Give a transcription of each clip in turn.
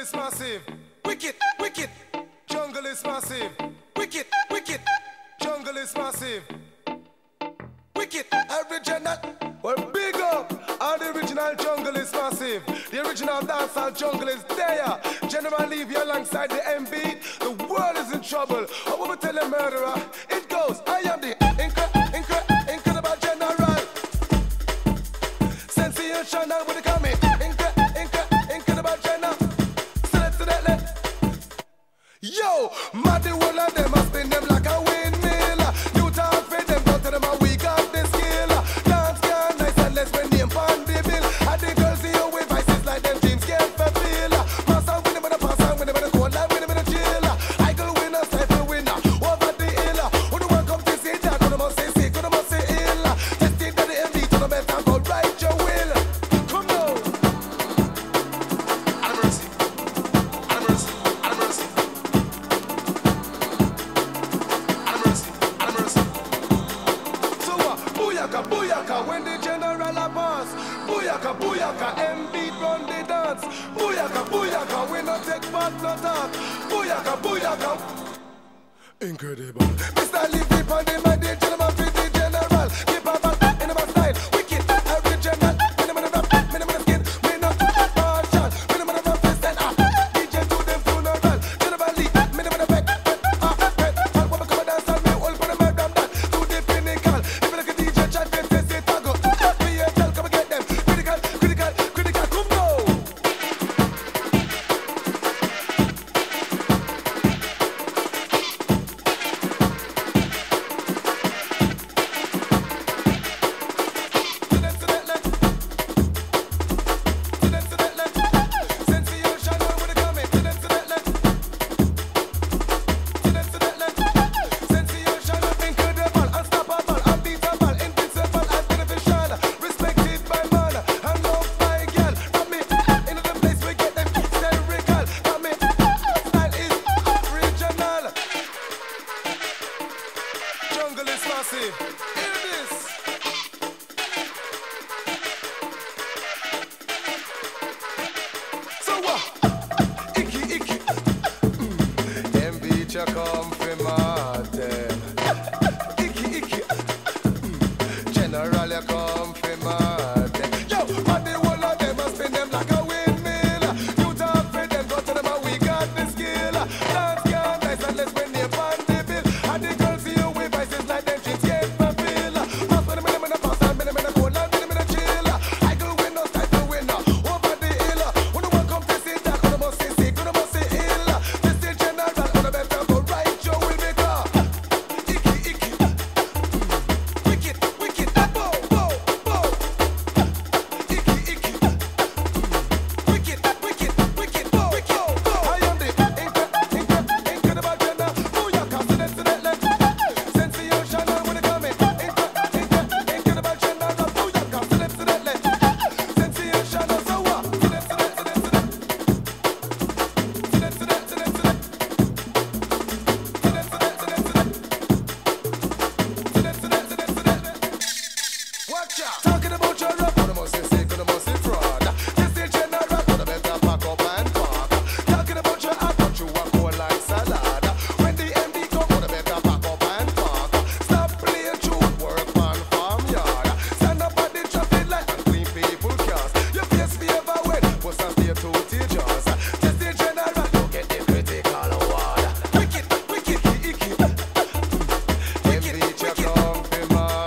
is massive. Wicked, wicked. Jungle is massive. Wicked, wicked. Jungle is massive. Wicked, original. Well, big up. All the original jungle is massive. The original dancehall jungle is there. General leave you alongside the MB. The world is in trouble. I will tell a murderer. It goes. I am the incredible general. Sensational with the coming. Incredible general. Select to that left. Yo, mad the whole of them. I spin them like a windmill. You talk for them, go to them and we got the skill. Dance can nice and let's when name pan the bill. And the girls see you with vices like them dreams can't fulfill. Pass on with them and pass on with them and cold like with them and chill. I go winner, cypher winner, over the hill. Who the one come to see that? Who the must say sick, who the must say ill. Just think that the MD to the best and go right your will. Come now. Have mercy, have mercy, have mercy. Have mercy, so booyaka, booyaka, when the general a pass. Booyaka, booyaka, MB run the dance. Booyaka, booyaka, we no take part, no talk. Booyaka, booyaka. Incredible. Mr. Leafy on the man, the gentleman fit the general. Keep a back in my style. Wicked, original. Minimum of rap, minimum of skin. Minimum of partial. Minimum of fist and DJ to them funeral. General Lee, minimum of back. All women come and dance and me all for the murder that. To the pinnacle. If you look at DJ chat, they say tago. PHL, come and get them. Critical, critical, critical. Come now. Jungle is massive. Hear this. So what? Icky, icky. Them beach a come from Martin. Icky, icky. General you come from Martin. Yo, but the whole of them must spin them like a windmill. You talk for them, go to them and we got the skill. Dance can nice and let's win the pan the bill. And the girls see you with vices like them dreams can't fulfill. Pass with them in the pass and them in the cold and them in the chill. I go win no type of winner over the hill. When the one come to see that, when the must say sick, when the must say ill. This is general, when the better go right, you will be car. Icky, icky. Wicked, wicked. Bow, bow, bow. Icky, icky. Wicked, wicked, wicked. Bow, bow, bow. I am the incredible general. Booyaka, select to that left. Sensational when it come in. Incredible general. Booyaka, select to that left. Sensational, so what? Select to that. Watch out. Talking about your rap, what must you say, what must you fraud? This is general, what the better pack up and park. Talking about your act, but you are cold like salad. When the MD come, what the better pack up and park. Stop playing truth, work on farmyard. Stand up at the traffic light and clean people cars. Your face favor when, what's a stay to teachers. This is general, you get the critical award. Wicked, wicked, icky. MD check on the market.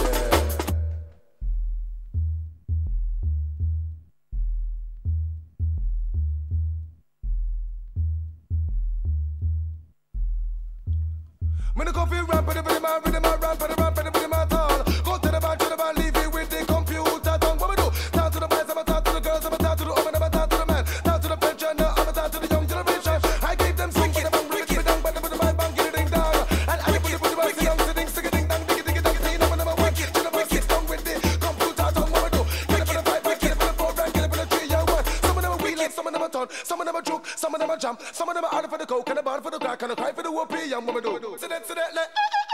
When the coffee ramp, but the man, with the man, ramp, but the ramp, but the man, tall. Go to the bar, leave it with the computer tongue. What we do? Talk to the boys, I'm a talk to the girls, I'm a talk to the woman, I'm a talk to the man. Talk to the pensioner, I'm a talk to the young generation. I keep them swing, but the bang, break it down, but the man, bang, get it ding down. And I put the boys, young, sitting, stick it ding dang, dig it dang, clean up, and I'm a wicked. To the boys, get stung with the computer tongue. What we do? Get it for the five, get it for the four, get it for the three, young one. Some of them are wheeling, some of them are turn, some of them are joke, some of them are jump, some of them are out for the coke, and a bar for the crack, and a cry for the whoopee, young woman do. So that's it,